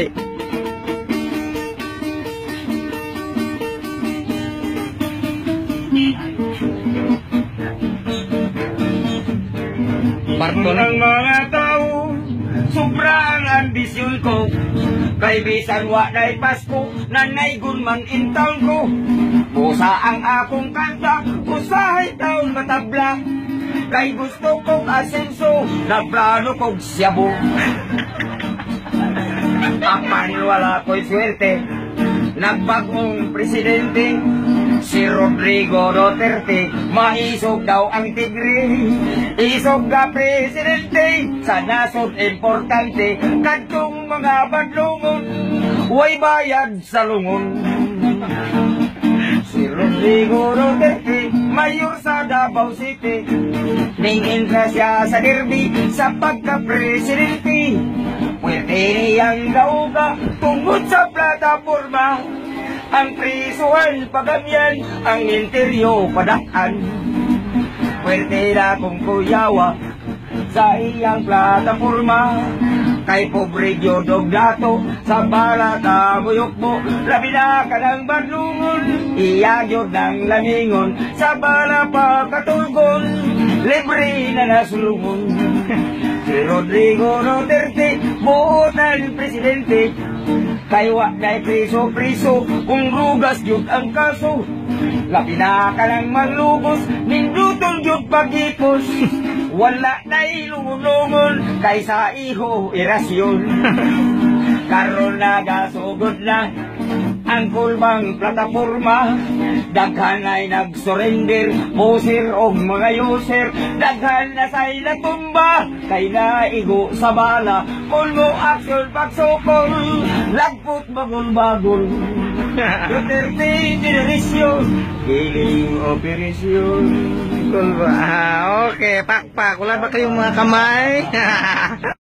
Dali. Barton ang mga tao, sobra ang ambisyon ko. Kay bisan wa day Pasko, nanaygon man in town ko. Pusa ang akong kanta, usahay taon matabla. Kay gusto kong asenso, na plano kong siyabo. Apan wala ko'y swerte, nagbagong presidente. Si Rodrigo Duterte, maisog daw ang tigre. Isog ka presidente, sa nasod importante. Kadtong mga badlungon, way bayad sa lungon. Si Rodrigo Duterte, mayor sa Davao City. Ningin siya sa derby, sa pagka-presidente. Pwede niyang gauga, tungkol sa plataforma. Ang prisuhan pagamyan, ang interior padaan. Pwede na kong kuyawa sa iyang plataforma. Kay pobre Diyodog dato, sa balata buyok mo. Labi na ka ng badlungon, iyagyod ng lamingon. Sa bala pa katulgon, libre na nasulungon. Si Rodrigo Duterte, buotan presidente. Kay wak na priso-priso, kung rugas yun ang kaso. Labi na ka ng manlugos, nindutol yun pagipos. Wala na ilungon-lungon, kay sa iho irasyon. Karon na gasugod na ang kulbang plataforma. Daghan ay nag-surrender, poser o mga user. Daghan na sa'y natumba, kay naigo sa bala. Kulmo aksyon pagsukol, lagpot bagol-bagol. Duterte generation, killing operasyon. Okay, pakpak. Wala ba kayong mga kamay?